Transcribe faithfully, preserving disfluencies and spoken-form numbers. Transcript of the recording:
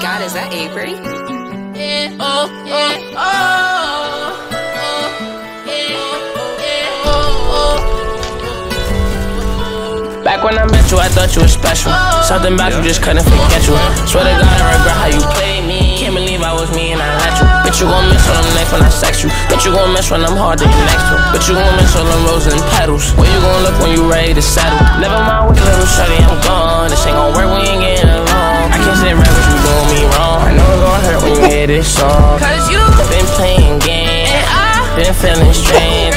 God, is that Avery? Yeah, oh, yeah, oh, oh, yeah, oh, oh. Back when I met you, I thought you were special. Something about you just couldn't forget you. Swear to God, I regret how you played me. Can't believe I was me and I let you. Bet you gon' miss all them nights when I sex you. Bet you gon' miss when I'm hard to get next to. Bet you gon' miss all them roses and petals. Where you gon' look when you ready to settle? Never mind with the little shorty, I'm gone. This ain't gon' work, we ain't getting along. I can't sit right with you doing me wrong. I know it's gon' hurt when you hear this song. Cause you been playing games, been feeling strange.